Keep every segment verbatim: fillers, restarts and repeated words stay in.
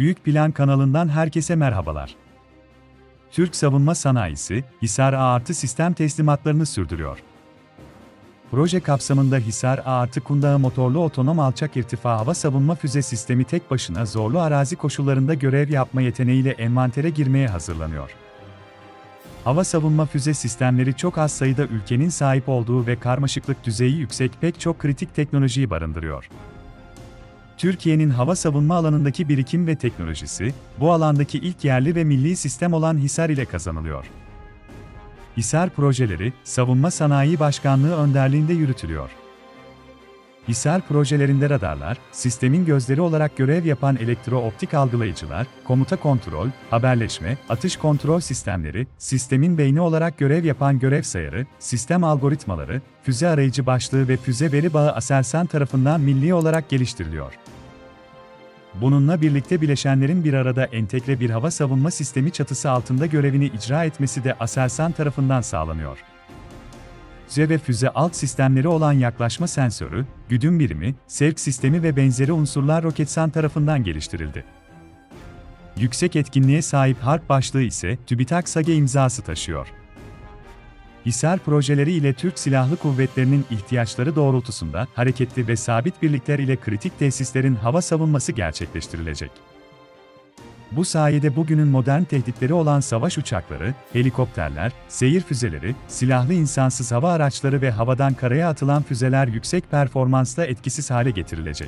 Büyük Plan kanalından herkese merhabalar. Türk savunma sanayisi, Hisar A artı sistem teslimatlarını sürdürüyor. Proje kapsamında Hisar A artı kundağı motorlu otonom alçak irtifa hava savunma füze sistemi tek başına zorlu arazi koşullarında görev yapma yeteneğiyle envantere girmeye hazırlanıyor. Hava savunma füze sistemleri çok az sayıda ülkenin sahip olduğu ve karmaşıklık düzeyi yüksek pek çok kritik teknolojiyi barındırıyor. Türkiye'nin hava savunma alanındaki birikim ve teknolojisi, bu alandaki ilk yerli ve milli sistem olan Hisar ile kazanılıyor. Hisar projeleri, Savunma Sanayi Başkanlığı önderliğinde yürütülüyor. Hisar projelerinde radarlar, sistemin gözleri olarak görev yapan elektro-optik algılayıcılar, komuta kontrol, haberleşme, atış kontrol sistemleri, sistemin beyni olarak görev yapan görev sayarı, sistem algoritmaları, füze arayıcı başlığı ve füze veri bağı Aselsan tarafından milli olarak geliştiriliyor. Bununla birlikte bileşenlerin bir arada entegre bir hava savunma sistemi çatısı altında görevini icra etmesi de Aselsan tarafından sağlanıyor. Füze ve füze alt sistemleri olan yaklaşma sensörü, güdüm birimi, sevk sistemi ve benzeri unsurlar Roketsan tarafından geliştirildi. Yüksek etkinliğe sahip harp başlığı ise TÜBİTAK SAGE imzası taşıyor. Hisar projeleri ile Türk Silahlı Kuvvetleri'nin ihtiyaçları doğrultusunda hareketli ve sabit birlikler ile kritik tesislerin hava savunması gerçekleştirilecek. Bu sayede bugünün modern tehditleri olan savaş uçakları, helikopterler, seyir füzeleri, silahlı insansız hava araçları ve havadan karaya atılan füzeler yüksek performansla etkisiz hale getirilecek.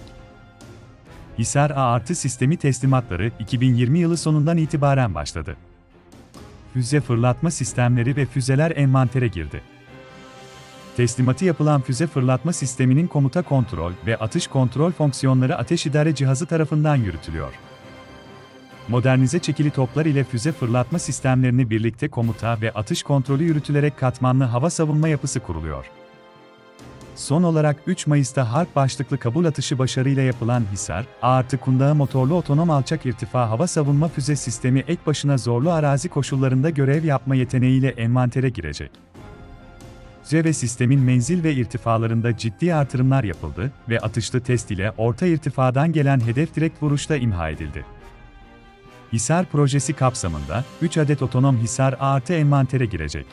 Hisar A artı sistemi teslimatları iki bin yirmi yılı sonundan itibaren başladı. Füze fırlatma sistemleri ve füzeler envantere girdi. Teslimatı yapılan füze fırlatma sisteminin komuta kontrol ve atış kontrol fonksiyonları ateş idare cihazı tarafından yürütülüyor. Modernize çekili toplar ile füze fırlatma sistemlerini birlikte komuta ve atış kontrolü yürütülerek katmanlı hava savunma yapısı kuruluyor. Son olarak üç Mayıs'ta harp başlıklı kabul atışı başarıyla yapılan Hisar A artı kundağı motorlu otonom alçak irtifa hava savunma füze sistemi ek başına zorlu arazi koşullarında görev yapma yeteneğiyle envantere girecek. Füze ve sistemin menzil ve irtifalarında ciddi artırımlar yapıldı ve atışlı test ile orta irtifadan gelen hedef direkt vuruşta imha edildi. Hisar projesi kapsamında üç adet otonom Hisar A artı envantere girecek.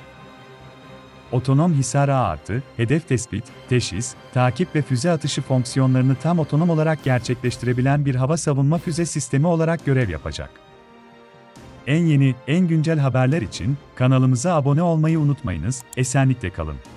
Otonom Hisar A artı, hedef tespit, teşhis, takip ve füze atışı fonksiyonlarını tam otonom olarak gerçekleştirebilen bir hava savunma füze sistemi olarak görev yapacak. En yeni, en güncel haberler için kanalımıza abone olmayı unutmayınız, esenlikle kalın.